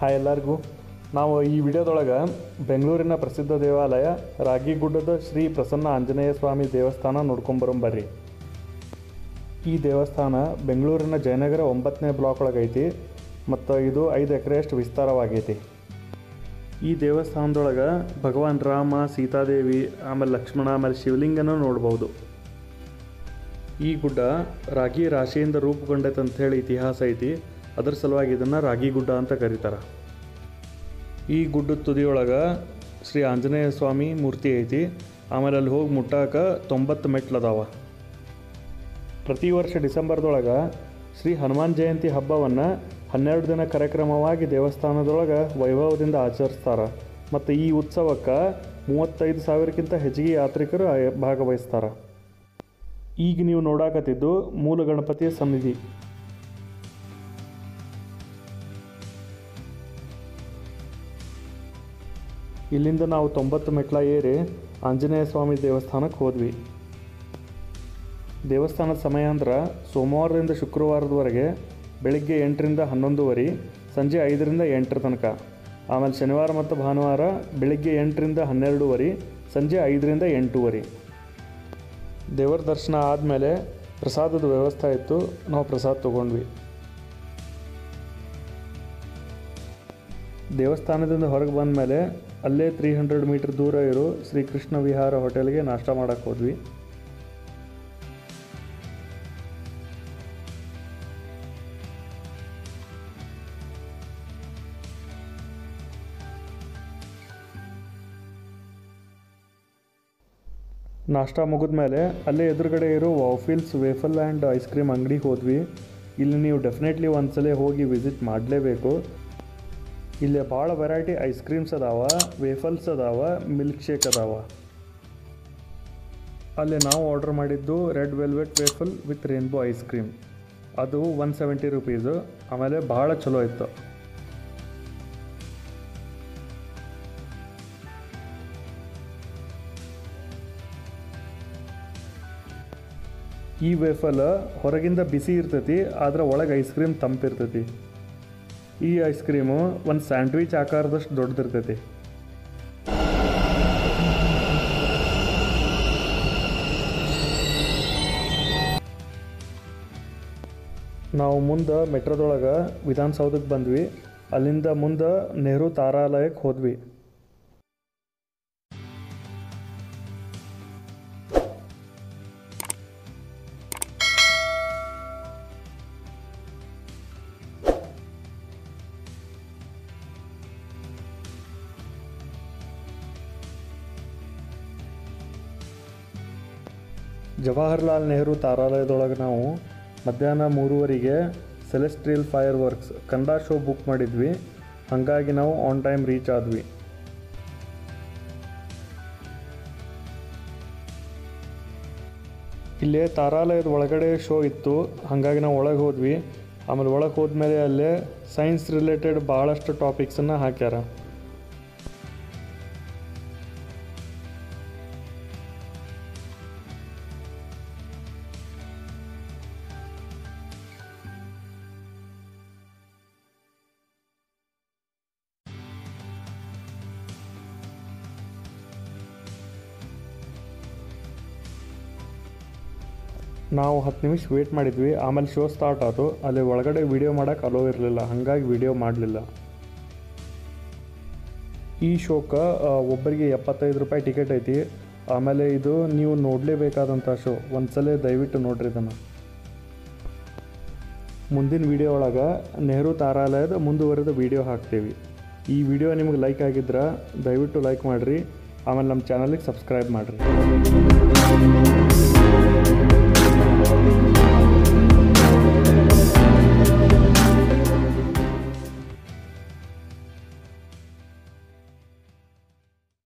Hi ಎಲ್ಲರಿಗೂ. ನಾವು ಈ ವಿಡಿಯೋದೊಳಗೆ ಬೆಂಗಳೂರಿನ ಪ್ರಸಿದ್ಧ ದೇವಾಲಯ ರಾಗಿಗುಡ್ಡದ ಶ್ರೀ ಪ್ರಸನ್ನ ಆಂಜನೇಯ ಸ್ವಾಮಿ ದೇವಸ್ಥಾನ ನೋಡ್ಕೊಂಬರೋಂಬರ್ರಿ. ಈ ದೇವಸ್ಥಾನ ಬೆಂಗಳೂರಿನ ಜಯನಗರ 9ನೇ ಬ್ಲಾಕ್ ಒಳಗೈತಿ ಮತ್ತು ಇದು 5 ಎಕರೆಯಷ್ಟು ವಿಸ್ತಾರವಾಗೈತಿ. ಈ ದೇವಸ್ಥಾನದೊಳಗೆ ಭಗವಾನ್ ರಾಮ, ಸೀತಾದೇವಿ, ಆಮೇಲೆ ಲಕ್ಷ್ಮಣ, ಆಮೇಲೆ ಶಿವಲಿಂಗನೂ ನೋಡ್ಬೋದು. ಈ ಗುಡ್ಡ ರಾಗಿ ರಾಶಿಯಿಂದ ರೂಪುಗೊಂಡೈತೆ ಅಂಥೇಳಿ ಇತಿಹಾಸ ಐತಿ. ಅದರ ಸಲುವಾಗಿ ಇದನ್ನು ರಾಗಿಗುಡ್ಡ ಅಂತ ಕರೀತಾರೆ. ಈ ಗುಡ್ಡದ ತುದಿಯೊಳಗೆ ಶ್ರೀ ಆಂಜನೇಯ ಸ್ವಾಮಿ ಮೂರ್ತಿ ಐತಿ. ಆಮೇಲೆ ಅಲ್ಲಿ ಹೋಗಿ ಮುಟ್ಟಾಕ 90 ಮೆಟ್ಲದಾವ. ಪ್ರತಿ ವರ್ಷ ಡಿಸೆಂಬರ್ದೊಳಗೆ ಶ್ರೀ ಹನುಮಾನ್ ಜಯಂತಿ ಹಬ್ಬವನ್ನು 12 ದಿನ ಕಾರ್ಯಕ್ರಮವಾಗಿ ದೇವಸ್ಥಾನದೊಳಗೆ ವೈಭವದಿಂದ ಆಚರಿಸ್ತಾರೆ. ಮತ್ತು ಈ ಉತ್ಸವಕ್ಕೆ 35,000ಕ್ಕಿಂತ ಹೆಚ್ಚಿಗೆ ಯಾತ್ರಿಕರು ಭಾಗವಹಿಸ್ತಾರೆ. ಈಗ ನೀವು ನೋಡಾಕತ್ತಿದ್ದು ಮೂಲ ಗಣಪತಿಯ ಸನ್ನಿಧಿ. ಇಲ್ಲಿಂದ ನಾವು 90 ಮೆಟ್ಲ ಏರಿ ಆಂಜನೇಯ ಸ್ವಾಮಿ ದೇವಸ್ಥಾನಕ್ಕೆ ಹೋದ್ವಿ. ದೇವಸ್ಥಾನದ ಸಮಯ ಅಂದ್ರೆ ಸೋಮವಾರದಿಂದ ಶುಕ್ರವಾರದವರೆಗೆ ಬೆಳಿಗ್ಗೆ 8ರಿಂದ 11:30, ಸಂಜೆ 5ರಿಂದ 8 ತನಕ. ಆಮೇಲೆ ಶನಿವಾರ ಮತ್ತು ಭಾನುವಾರ ಬೆಳಿಗ್ಗೆ 8ರಿಂದ 12:30, ಸಂಜೆ 5ರಿಂದ 8:30. ದೇವರ ದರ್ಶನ ಆದಮೇಲೆ ಪ್ರಸಾದದ ವ್ಯವಸ್ಥೆ ಇತ್ತು. ನಾವು ಪ್ರಸಾದ ತೊಗೊಂಡ್ವಿ. ದೇವಸ್ಥಾನದಿಂದ ಹೊರಗೆ ಬಂದ ಮೇಲೆ ಅಲ್ಲೇ 300 ಮೀಟರ್ ದೂರ ಇರೋ ಶ್ರೀಕೃಷ್ಣ ವಿಹಾರ ಹೋಟೆಲ್ಗೆ ನಾಷ್ಟ ಮಾಡೋಕ್ಕೆ ಹೋದ್ವಿ. ನಾಷ್ಟ ಮುಗಿದ ಮೇಲೆ ಅಲ್ಲೇ ಎದುರುಗಡೆ ಇರೋ waffles waffle and ice cream ಅಂಗಡಿಗೆ ಹೋದ್ವಿ. ಇಲ್ಲಿ ನೀವು ಡೆಫಿನೆಟ್ಲಿ ಒಂದ್ಸಲ ಹೋಗಿ ವಿಸಿಟ್ ಮಾಡಲೇಬೇಕು. ಇಲ್ಲಿ ಭಾಳ ವೆರೈಟಿ ಐಸ್ ಕ್ರೀಮ್ಸ್ ಅದಾವ, ವೇಫಲ್ಸ್ ಅದಾವ, ಮಿಲ್ಕ್ ಶೇಕ್ ಅದಾವ. ಅಲ್ಲಿ ನಾವು ಆರ್ಡರ್ ಮಾಡಿದ್ದು red velvet waffle with rainbow ice cream. ಅದು 170 ರೂಪೀಸು. ಆಮೇಲೆ ಭಾಳ ಚಲೋ ಇತ್ತು. ಈ ವೇಫಲ್ ಹೊರಗಿಂದ ಬಿಸಿ ಇರ್ತೈತಿ, ಆದರೆ ಒಳಗೆ ಐಸ್ ಕ್ರೀಮ್ ತಂಪಿರ್ತೈತಿ. ಈ ಐಸ್ ಕ್ರೀಮು ಒಂದು ಸ್ಯಾಂಡ್ವಿಚ್ ಆಕಾರದಷ್ಟು ದೊಡ್ಡದಿರ್ತೈತಿ. ನಾವು ಮುಂದೆ ಮೆಟ್ರೋದೊಳಗೆ ವಿಧಾನಸೌಧಕ್ಕೆ ಬಂದ್ವಿ. ಅಲ್ಲಿಂದ ಮುಂದೆ ನೆಹರು ತಾರಾಲಯಕ್ಕೆ ಹೋದ್ವಿ. ಜವಾಹರ್ಲಾಲ್ ನೆಹರು ತಾರಾಲಯದೊಳಗೆ ನಾವು ಮಧ್ಯಾಹ್ನ 3:30ಗೆ celestial fire works Kannada show book ಮಾಡಿದ್ವಿ. ಹಾಗಾಗಿ ನಾವು ಆನ್ ಟೈಮ್ ರೀಚ್ ಆದ್ವಿ. ಇಲ್ಲೇ ತಾರಾಲಯದ ಒಳಗಡೆ ಶೋ ಇತ್ತು. ಹಾಗಾಗಿ ನಾವು ಒಳಗೆ ಹೋದ್ವಿ. ಆಮೇಲೆ ಒಳಗೆ ಹೋದ್ಮೇಲೆ ಅಲ್ಲೇ ಸೈನ್ಸ್ ರಿಲೇಟೆಡ್ ಭಾಳಷ್ಟು ಟಾಪಿಕ್ಸನ್ನು ಹಾಕ್ಯಾರ. ನಾವು 10 ನಿಮಿಷ ವೇಟ್ ಮಾಡಿದ್ವಿ. ಆಮೇಲೆ ಶೋ ಸ್ಟಾರ್ಟ್ ಆಯಿತು. ಅಲ್ಲಿ ಒಳಗಡೆ ವಿಡಿಯೋ ಮಾಡೋಕ್ಕೆ ಅಲೋ ಇರಲಿಲ್ಲ, ಹಾಗಾಗಿ ವಿಡಿಯೋ ಮಾಡಲಿಲ್ಲ. ಈ ಶೋಕ್ಕೆ ಒಬ್ಬರಿಗೆ 75 ರೂಪಾಯಿ ಟಿಕೆಟ್ ಐತಿ. ಆಮೇಲೆ ಇದು ನೀವು ನೋಡಲೇಬೇಕಾದಂಥ ಶೋ. ಒಂದ್ಸಲ ದಯವಿಟ್ಟು ನೋಡ್ರಿ ಇದನ್ನು. ಮುಂದಿನ ವಿಡಿಯೋ ಒಳಗೆ ನೆಹರು ತಾರಾಲಯದ ಮುಂದುವರೆದ ವಿಡಿಯೋ ಹಾಕ್ತೀವಿ. ಈ ವಿಡಿಯೋ ನಿಮಗೆ ಲೈಕ್ ಆಗಿದ್ರೆ ದಯವಿಟ್ಟು ಲೈಕ್ ಮಾಡಿರಿ. ಆಮೇಲೆ ನಮ್ಮ ಚಾನಲಿಗೆ ಸಬ್ಸ್ಕ್ರೈಬ್ ಮಾಡಿರಿ.